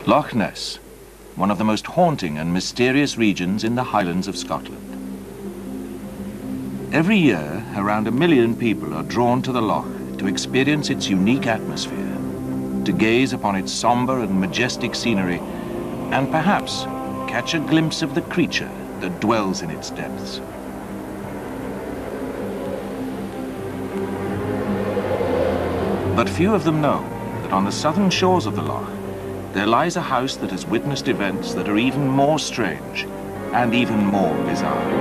Loch Ness, one of the most haunting and mysterious regions in the Highlands of Scotland. Every year, around 1 million people are drawn to the loch to experience its unique atmosphere, to gaze upon its somber and majestic scenery, and perhaps catch a glimpse of the creature that dwells in its depths. But few of them know that on the southern shores of the loch, there lies a house that has witnessed events that are even more strange and even more bizarre.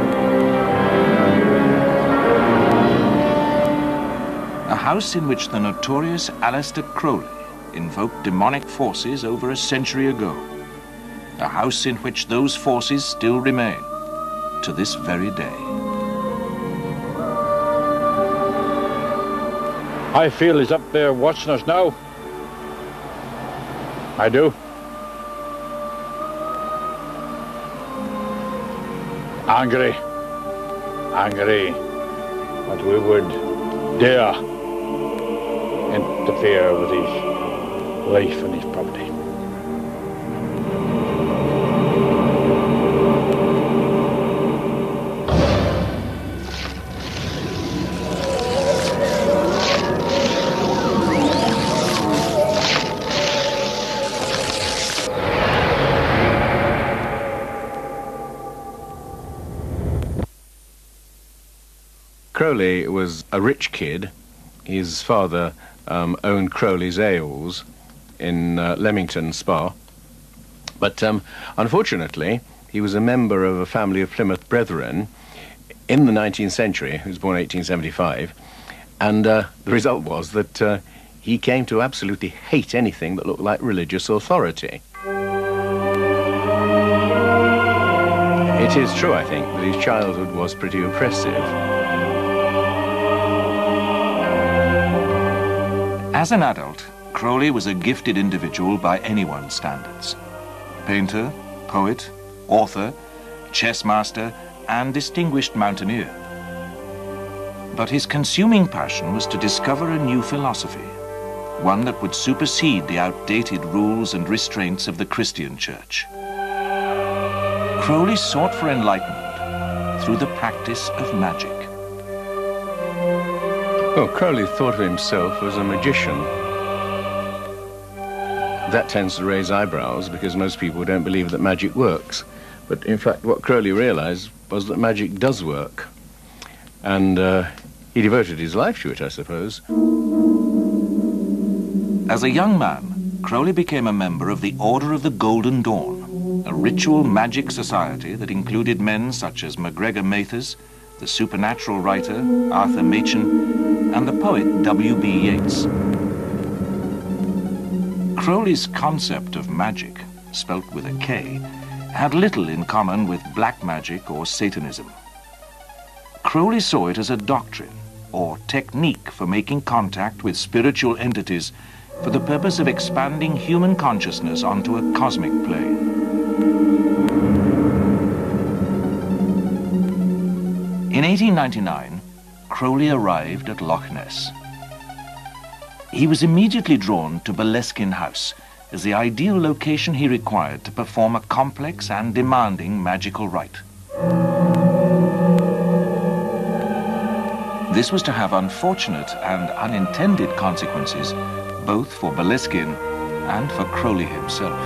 A house in which the notorious Aleister Crowley invoked demonic forces over a century ago. A house in which those forces still remain to this very day. I feel he's up there watching us now. I do. Angry. Angry that we would dare interfere with his life and his property. Crowley was a rich kid. His father owned Crowley's Ales in Leamington Spa. But unfortunately, he was a member of a family of Plymouth Brethren in the 19th century. He was born in 1875. And the result was that he came to absolutely hate anything that looked like religious authority. It is true, I think, that his childhood was pretty oppressive. As an adult, Crowley was a gifted individual by anyone's standards. Painter, poet, author, chess master, and distinguished mountaineer. But his consuming passion was to discover a new philosophy, one that would supersede the outdated rules and restraints of the Christian Church. Crowley sought for enlightenment through the practice of magic. Well, Crowley thought of himself as a magician. That tends to raise eyebrows because most people don't believe that magic works. But in fact, what Crowley realized was that magic does work. And he devoted his life to it, I suppose. As a young man, Crowley became a member of the Order of the Golden Dawn, a ritual magic society that included men such as MacGregor Mathers, the supernatural writer Arthur Machen, and the poet W.B. Yeats. Crowley's concept of magic, spelt with a K, had little in common with black magic or Satanism. Crowley saw it as a doctrine or technique for making contact with spiritual entities for the purpose of expanding human consciousness onto a cosmic plane. In 1899, Crowley arrived at Loch Ness. He was immediately drawn to Boleskine House as the ideal location he required to perform a complex and demanding magical rite. This was to have unfortunate and unintended consequences both for Boleskine and for Crowley himself.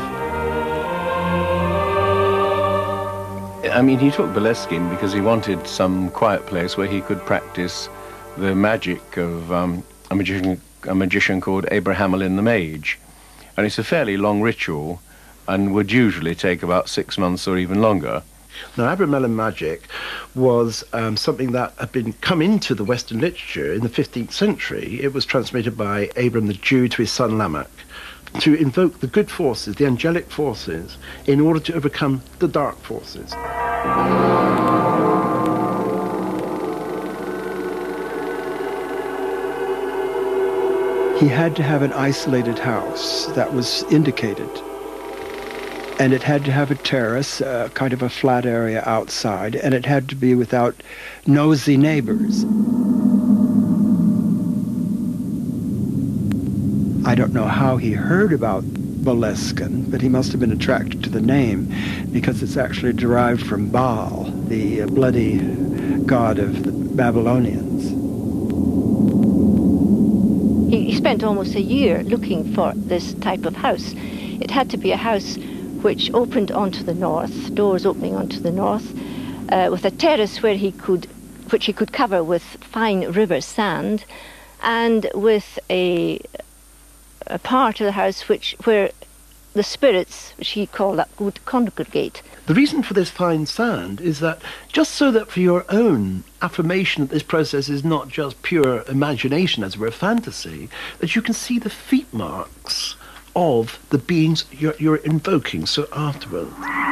I mean, he took Boleskine because he wanted some quiet place where he could practice the magic of a magician called Abrahamlin the Mage. And it's a fairly long ritual and would usually take about 6 months or even longer. Now, Abramelin magic was something that had come into the Western literature in the 15th century. It was transmitted by Abram the Jew to his son Lamech to invoke the good forces, the angelic forces, in order to overcome the dark forces. He had to have an isolated house that was indicated. And it had to have a terrace, kind of a flat area outside, and it had to be without nosy neighbors. I don't know how he heard about Boleskine, but he must have been attracted to the name because it's actually derived from Baal, the bloody god of the Babylonians. He spent almost a year looking for this type of house. It had to be a house which opened onto the north, doors opening onto the north, with a terrace which he could cover with fine river sand, and with a part of the house where the spirits, which he called that, would congregate. The reason for this fine sand is that just so that for your own affirmation that this process is not just pure imagination, as it were, fantasy, that you can see the feet marks of the beings you're invoking. So afterwards.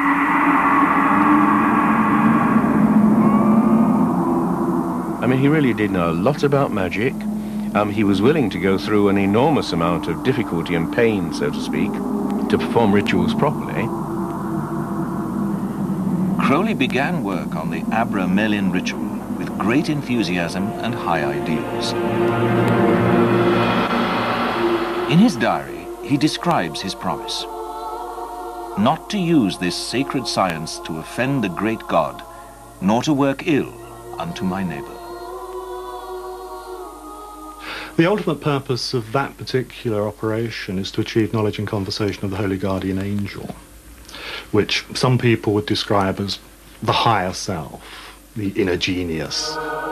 I mean, he really did know a lot about magic. He was willing to go through an enormous amount of difficulty and pain, so to speak, to perform rituals properly. Crowley began work on the Abramelin ritual with great enthusiasm and high ideals. In his diary, he describes his promise: not to use this sacred science to offend the great God, nor to work ill unto my neighbor. The ultimate purpose of that particular operation is to achieve knowledge and conversation of the Holy Guardian Angel, which some people would describe as the higher self, the inner genius.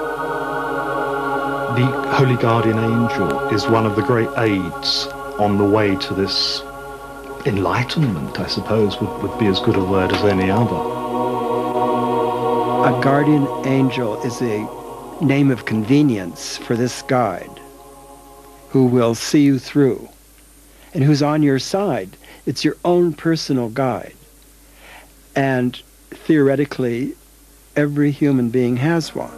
The Holy Guardian Angel is one of the great aids on the way to this enlightenment, I suppose, would be as good a word as any other. A guardian angel is a name of convenience for this guide, who will see you through, and who's on your side. It's your own personal guide. And theoretically, every human being has one.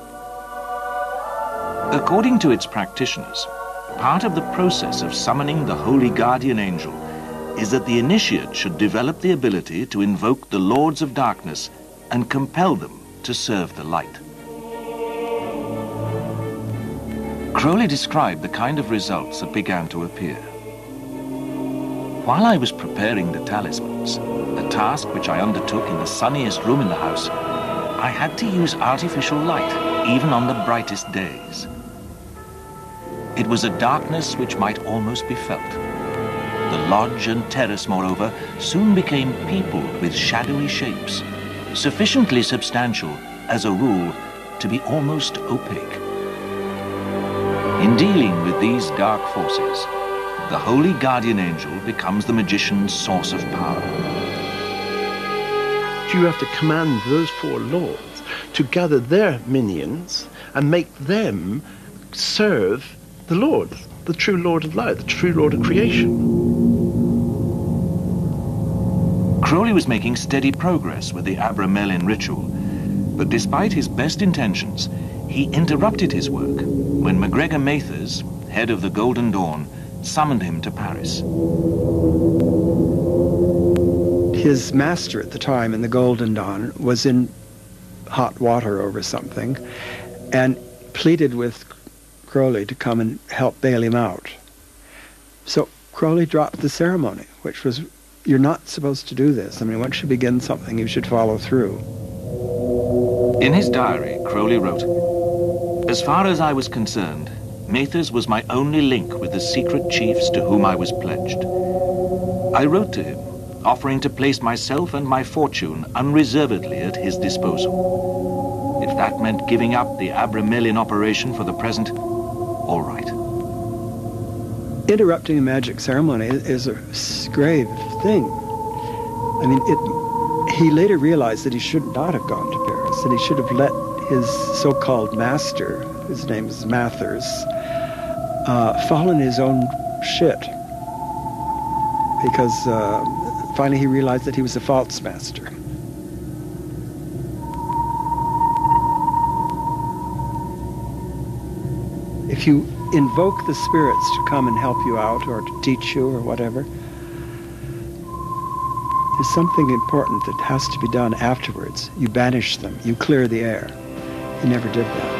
According to its practitioners, part of the process of summoning the Holy Guardian Angel is that the initiate should develop the ability to invoke the Lords of Darkness and compel them to serve the light. Crowley described the kind of results that began to appear. While I was preparing the talismans, a task which I undertook in the sunniest room in the house, I had to use artificial light, even on the brightest days. It was a darkness which might almost be felt. The lodge and terrace, moreover, soon became peopled with shadowy shapes, sufficiently substantial, as a rule, to be almost opaque. In dealing with these dark forces, the Holy Guardian Angel becomes the magician's source of power. You have to command those four lords to gather their minions and make them serve the Lord, the true Lord of light, the true Lord of creation. Crowley was making steady progress with the Abramelin ritual, but despite his best intentions, he interrupted his work when MacGregor Mathers, head of the Golden Dawn, summoned him to Paris. His master at the time in the Golden Dawn was in hot water over something and pleaded with Crowley to come and help bail him out. So Crowley dropped the ceremony, which was, you're not supposed to do this. I mean, once you begin something, you should follow through. In his diary, Crowley wrote, "As far as I was concerned, Mathers was my only link with the secret chiefs to whom I was pledged. I wrote to him, offering to place myself and my fortune unreservedly at his disposal. If that meant giving up the Abramelin operation for the present, all right." Interrupting a magic ceremony is a grave thing. I mean, he later realized that he should not have gone to Paris, and he should have let his so-called master, his name is Mathers, fall in his own shit. Because finally he realized that he was a false master. If you invoke the spirits to come and help you out or to teach you or whatever, there's something important that has to be done afterwards. You banish them, you clear the air. He never did that.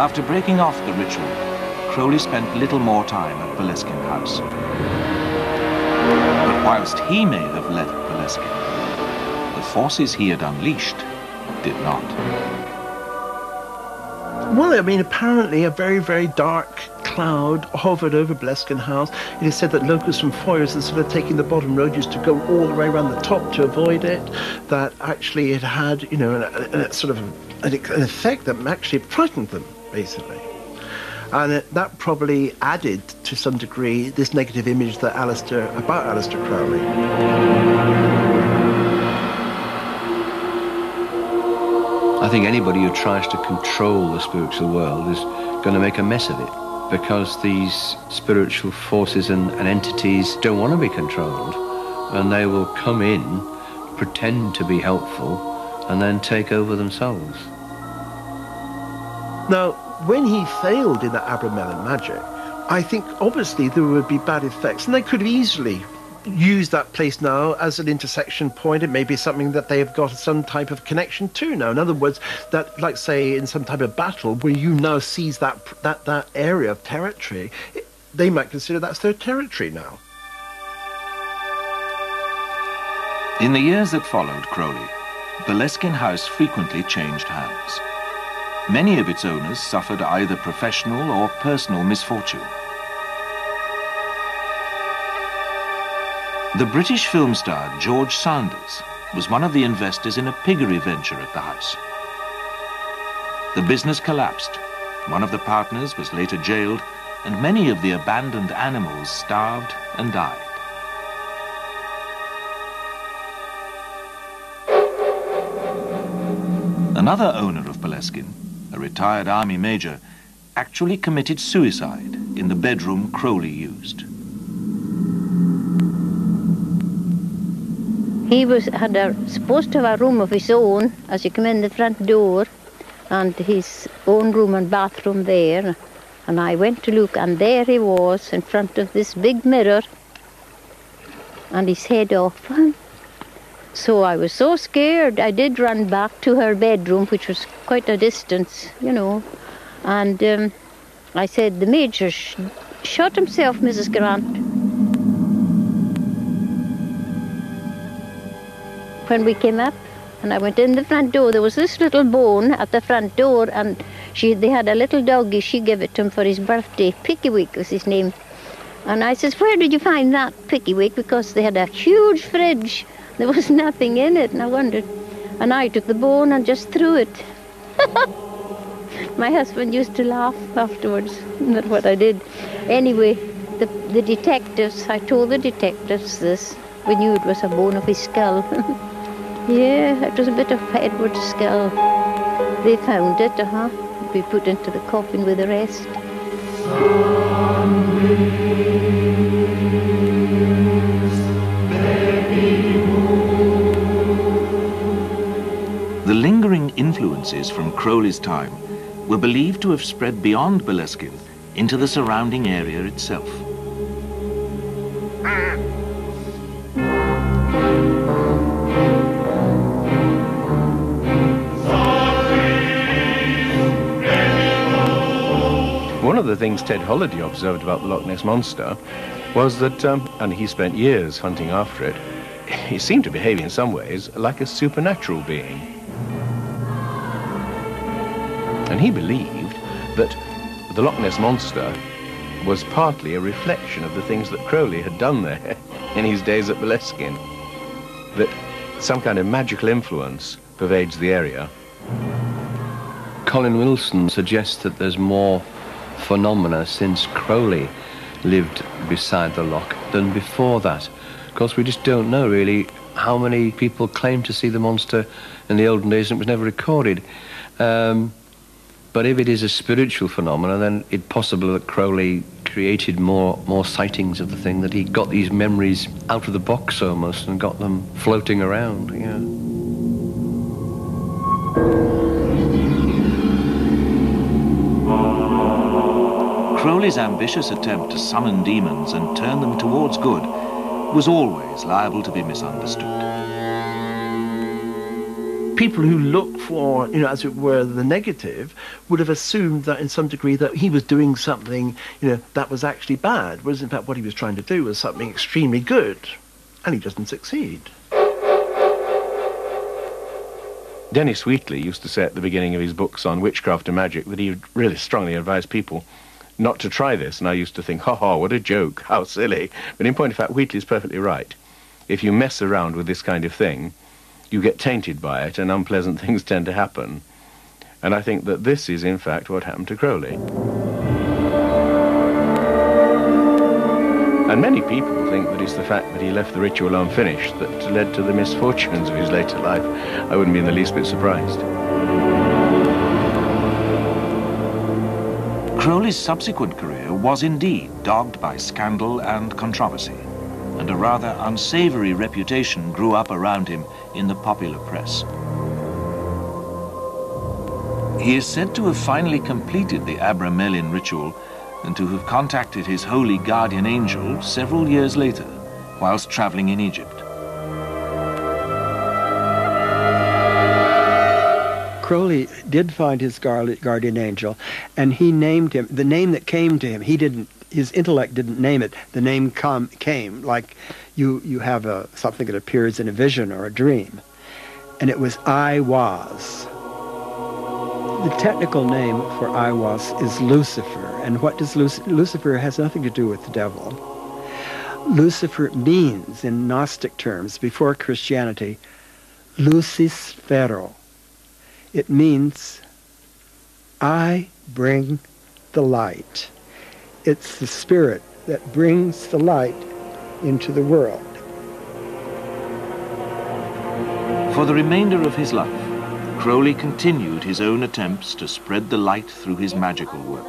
After breaking off the ritual, Crowley spent little more time at Boleskine House. But whilst he may have left Boleskine, the forces he had unleashed did not. Well, I mean, apparently a very, very dark cloud hovered over Boleskine House. It is said that locusts from Foyers, instead of taking the bottom road, used to go all the way around the top to avoid it. That actually it had, you know, a sort of an effect that actually frightened them, basically. And that probably added, to some degree, this negative image that about Aleister Crowley. I think anybody who tries to control the spiritual world is going to make a mess of it, because these spiritual forces and entities don't want to be controlled, and they will come in, pretend to be helpful, and then take over themselves. Now, when he failed in that Abramelin magic, I think obviously there would be bad effects, and they could easily use that place now as an intersection point. It may be something that they have got some type of connection to now. In other words, that, like say in some type of battle where you now seize that area of territory, they might consider that's their territory now. In the years that followed Crowley, Boleskine House frequently changed hands. Many of its owners suffered either professional or personal misfortune. The British film star George Sanders was one of the investors in a piggery venture at the house. The business collapsed, one of the partners was later jailed, and many of the abandoned animals starved and died. Another owner of Boleskine, a retired army major, actually committed suicide in the bedroom Crowley used. He had supposed to have a room of his own as you come in the front door, and his own room and bathroom there. And I went to look, and there he was in front of this big mirror, and his head off. So I was so scared, I did run back to her bedroom, which was quite a distance, you know. And I said, "The Major shot himself, Mrs. Grant." When we came up, and I went in the front door, there was this little bone at the front door, and they had a little doggy. She gave it to him for his birthday. Pickywick was his name. And I says, "Where did you find that, Pickywick?" Because they had a huge fridge. There was nothing in it, and I wondered. And I took the bone and just threw it. My husband used to laugh afterwards. That's what I did. Anyway, the detectives, I told the detectives this. We knew it was a bone of his skull. Yeah, it was a bit of Edward's skull. They found it, We put into the coffin with the rest. The lingering influences from Crowley's time were believed to have spread beyond Boleskine into the surrounding area itself. One of the things Ted Holliday observed about the Loch Ness Monster was that, and he spent years hunting after it, he seemed to behave in some ways like a supernatural being. And he believed that the Loch Ness Monster was partly a reflection of the things that Crowley had done there in his days at Boleskine. That some kind of magical influence pervades the area. Colin Wilson suggests that there's more phenomena since Crowley lived beside the loch than before that. Of course, we just don't know really how many people claimed to see the monster in the olden days, and it was never recorded. But if it is a spiritual phenomenon, then it's possible that Crowley created more sightings of the thing, that he got these memories out of the box almost and got them floating around, yeah. Crowley's ambitious attempt to summon demons and turn them towards good was always liable to be misunderstood. people who look for, you know, as it were, the negative, would have assumed that in some degree that he was doing something, you know, that was actually bad, whereas in fact what he was trying to do was something extremely good, and he doesn't succeed. Dennis Wheatley used to say at the beginning of his books on witchcraft and magic that he would really strongly advise people not to try this, and I used to think, ha ha, what a joke, how silly. But in point of fact, Wheatley's perfectly right. If you mess around with this kind of thing, you get tainted by it, and unpleasant things tend to happen. And I think that this is, in fact, what happened to Crowley. And many people think that it's the fact that he left the ritual unfinished that led to the misfortunes of his later life. I wouldn't be in the least bit surprised. Crowley's subsequent career was indeed dogged by scandal and controversy, and a rather unsavory reputation grew up around him in the popular press. He is said to have finally completed the Abramelin ritual and to have contacted his holy guardian angel several years later, whilst traveling in Egypt. Crowley did find his guardian angel, and he named him, the name that came to him, his intellect didn't name it, the name came, like you have something that appears in a vision or a dream. And it was Aiwass. The technical name for Aiwass is Lucifer, and what does Lucifer has nothing to do with the devil. Lucifer means, in Gnostic terms, before Christianity, Lucis Ferro. It means, I bring the light. It's the spirit that brings the light into the world. For the remainder of his life, Crowley continued his own attempts to spread the light through his magical work.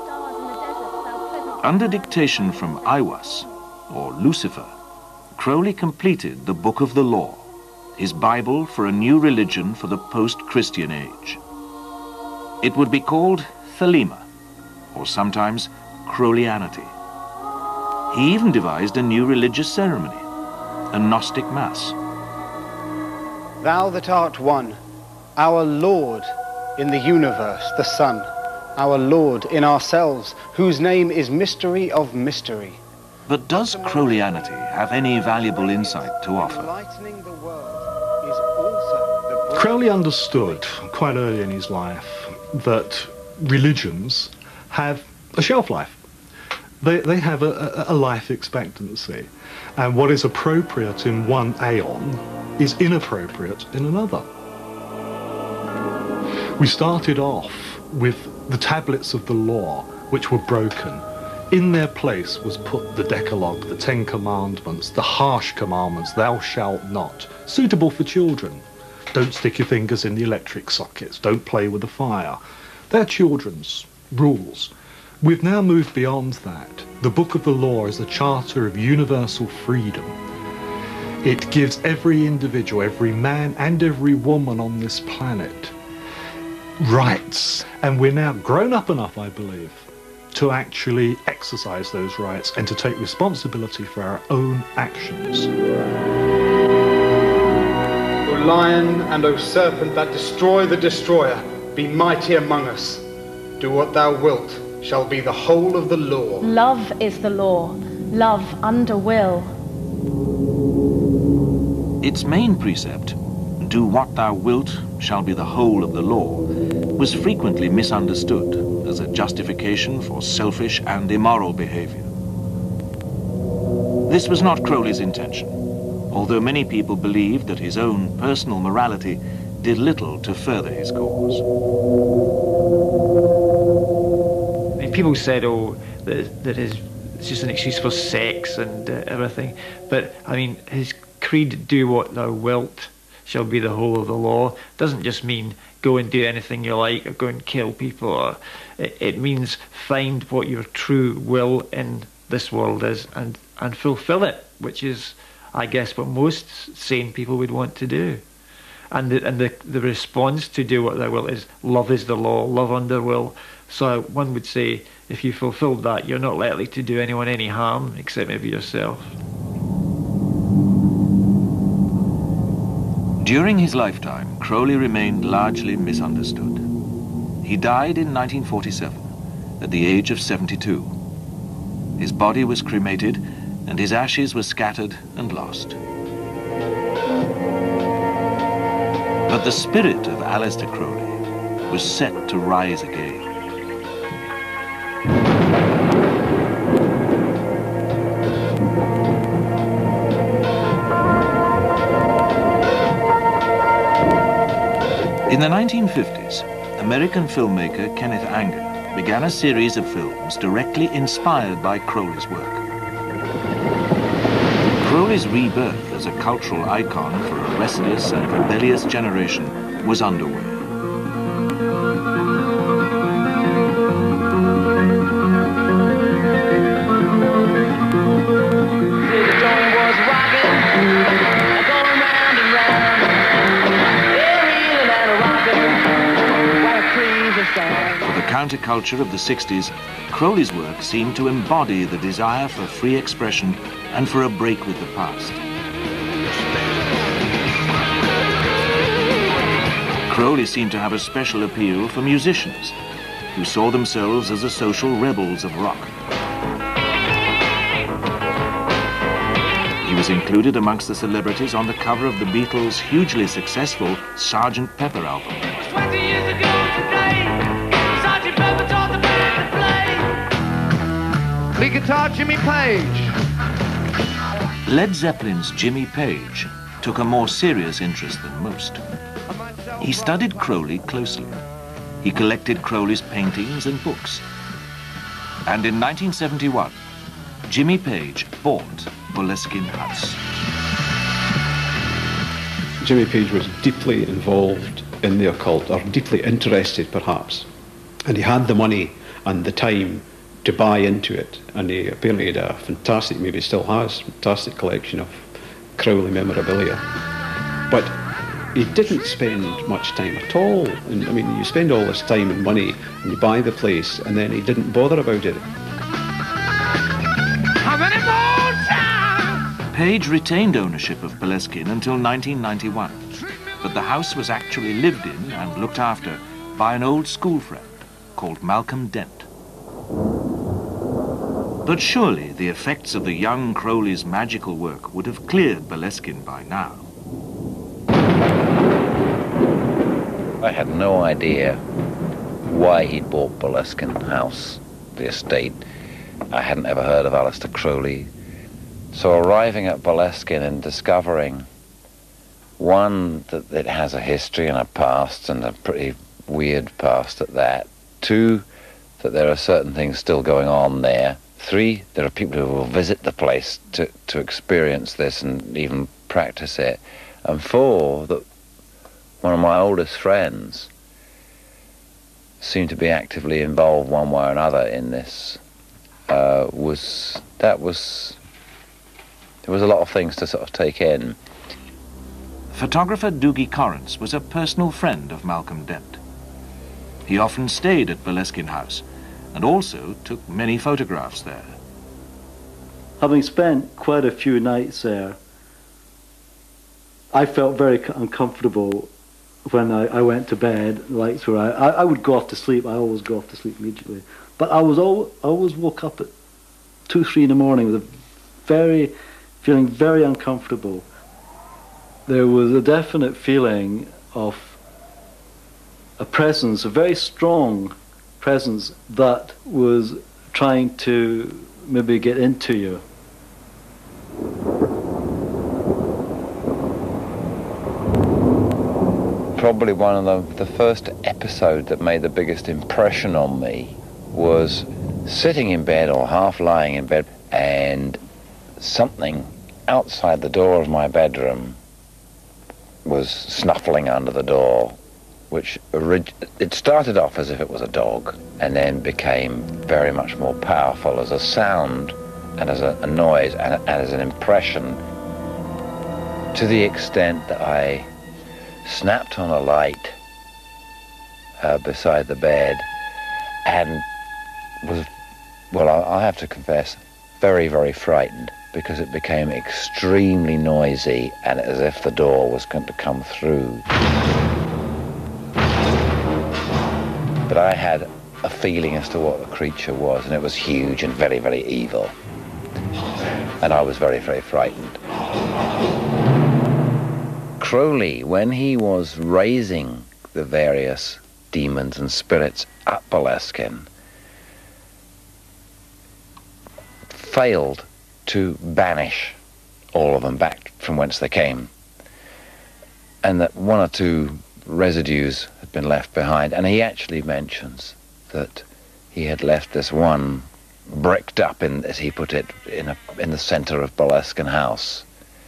Under dictation from Aiwass, or Lucifer, Crowley completed the Book of the Law, his Bible for a new religion for the post-Christian age. It would be called Thelema, or sometimes Crowleyanity. He even devised a new religious ceremony, a Gnostic Mass. Thou that art one, our Lord in the universe, the Son, our Lord in ourselves, whose name is Mystery of Mystery. But does Crowleyanity have any valuable insight to offer? Crowley understood quite early in his life that religions have a shelf life. They have a life expectancy, and what is appropriate in one aeon is inappropriate in another. We started off with the tablets of the law, which were broken. In their place was put the Decalogue, the 10 Commandments, the harsh commandments, thou shalt not, suitable for children. Don't stick your fingers in the electric sockets, don't play with the fire. They're children's rules. We've now moved beyond that. The Book of the Law is a charter of universal freedom. It gives every individual, every man and every woman on this planet rights. And we're now grown up enough, I believe, to actually exercise those rights and to take responsibility for our own actions. O lion and O serpent that destroy the destroyer, be mighty among us. Do what thou wilt, shall be the whole of the law. Love is the law, love under will. Its main precept, do what thou wilt, shall be the whole of the law, was frequently misunderstood as a justification for selfish and immoral behavior. This was not Crowley's intention, although many people believed that his own personal morality did little to further his cause. I mean, people said, oh, that it's just an excuse for sex and everything, but I mean, his creed, do what thou wilt, shall be the whole of the law, doesn't just mean go and do anything you like or go and kill people. Or it means find what your true will in this world is and fulfill it, which is, I guess, what most sane people would want to do. And the response to do what thou wilt is love is the law, love under will. So one would say if you fulfilled that, you're not likely to do anyone any harm except maybe yourself. During his lifetime, Crowley remained largely misunderstood. He died in 1947 at the age of 72. His body was cremated and his ashes were scattered and lost. But the spirit of Aleister Crowley was set to rise again. In the 1950s, American filmmaker Kenneth Anger began a series of films directly inspired by Crowley's work. Crowley's rebirth as a cultural icon for a restless and rebellious generation was underway. For the counterculture of the 60s, Crowley's work seemed to embody the desire for free expression and for a break with the past. Crowley seemed to have a special appeal for musicians who saw themselves as the social rebels of rock. He was included amongst the celebrities on the cover of the Beatles' hugely successful Sgt. Pepper album. 20 years ago today, Sgt. Pepper taught the band to play. Lead guitar, Jimmy Page. Led Zeppelin's Jimmy Page took a more serious interest than most. He studied Crowley closely. He collected Crowley's paintings and books. And in 1971, Jimmy Page bought Boleskine House. Jimmy Page was deeply involved in the occult, or deeply interested perhaps, and he had the money and the time to buy into it, and he apparently had a fantastic, maybe still has, fantastic collection of Crowley memorabilia. But he didn't spend much time at all. And, I mean, you spend all this time and money and you buy the place, and then he didn't bother about it. How many more times? Page retained ownership of Boleskine until 1991, but the house was actually lived in and looked after by an old school friend called Malcolm Dent. But surely the effects of the young Crowley's magical work would have cleared Boleskine by now. I had no idea why he'd bought Boleskine House, the estate. I hadn't ever heard of Aleister Crowley. So arriving at Boleskine and discovering, one, that it has a history and a past, and a pretty weird past at that. Two, that there are certain things still going on there. Three, there are people who will visit the place to experience this and even practice it. And four, that one of my oldest friends seemed to be actively involved one way or another in this. There was a lot of things to sort of take in. Photographer Doogie Correns was a personal friend of Malcolm Dent. He often stayed at Boleskine House and also took many photographs there. Having spent quite a few nights there, I felt very uncomfortable when I went to bed. Lights were out. I would go off to sleep. I always go off to sleep immediately. But I always woke up at 2, 3 in the morning with feeling very uncomfortable. There was a definite feeling of a presence, a very strong presence that was trying to maybe get into you. Probably one of the first episodes that made the biggest impression on me was sitting in bed or half lying in bed, and something outside the door of my bedroom was snuffling under the door, which it started off as if it was a dog and then became very much more powerful as a sound and as a noise and as an impression, to the extent that I snapped on a light beside the bed and was, well, I have to confess, very, very frightened. because it became extremely noisy and as if the door was going to come through. But I had a feeling as to what the creature was, and it was huge and very, very evil. And I was very, very frightened. Crowley, when he was raising the various demons and spirits at Boleskine, failed to banish all of them back from whence they came, and that one or two residues had been left behind. And he actually mentions that he had left this one bricked up, in, as he put it, in the centre of Boleskine House.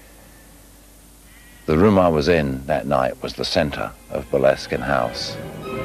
The room I was in that night was the centre of Boleskine House.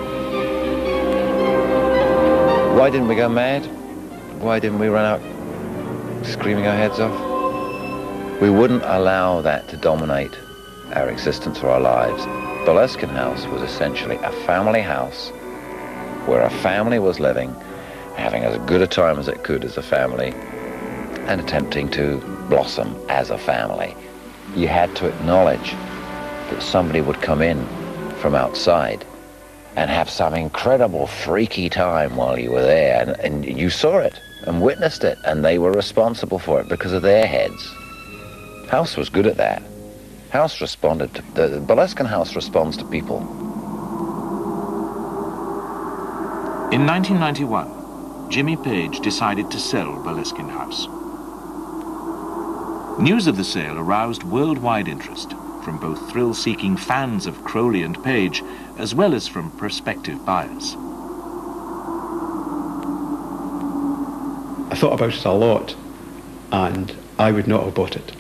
Why didn't we go mad? Why didn't we run out screaming our heads off? We wouldn't allow that to dominate our existence or our lives. Boleskine House was essentially a family house where a family was living, having as good a time as it could as a family, and attempting to blossom as a family. You had to acknowledge that somebody would come in from outside and have some incredible freaky time while you were there, and you saw it and witnessed it, and they were responsible for it because of their heads. House was good at that. House responded to, the Boleskine House responds to people. In 1991, Jimmy Page decided to sell Boleskine House. News of the sale aroused worldwide interest from both thrill-seeking fans of Crowley and Page, as well as from prospective buyers. I thought about it a lot, and I would not have bought it.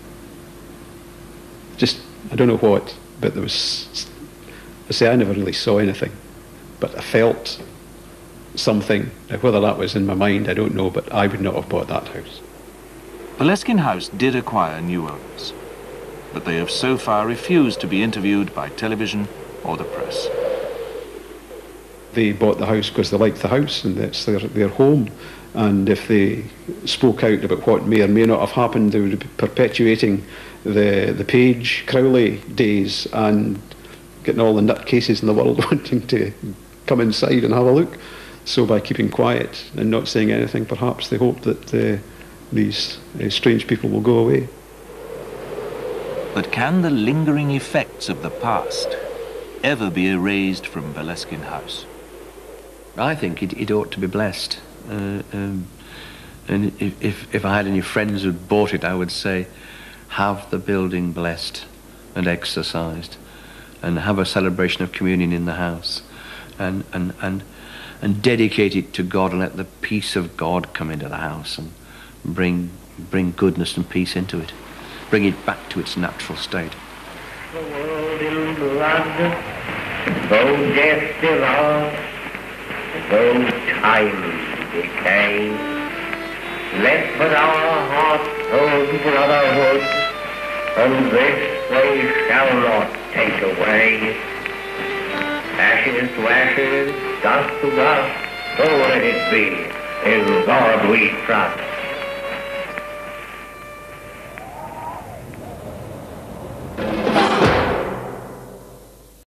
Just, I don't know what, but there was, I say I never really saw anything, but I felt something. Now, whether that was in my mind, I don't know, but I would not have bought that house. Boleskine House did acquire new owners, but they have so far refused to be interviewed by television or the press. They bought the house because they liked the house and it's their home, and if they spoke out about what may or may not have happened, they would be perpetuating the Page Crowley days and getting all the nutcases in the world wanting to come inside and have a look. So by keeping quiet and not saying anything, perhaps they hope that these strange people will go away. But can the lingering effects of the past ever be erased from Boleskine House? I think it ought to be blessed. And if I had any friends who'd bought it, I would say, have the building blessed and exorcised, and have a celebration of communion in the house, and dedicate it to God, and let the peace of God come into the house and bring goodness and peace into it, bring it back to its natural state. The world in blood, though death devours, though time decay, let but our hearts hold brotherhood, and this they shall not take away. Ashes to ashes, dust to dust, so let it be. In God we trust.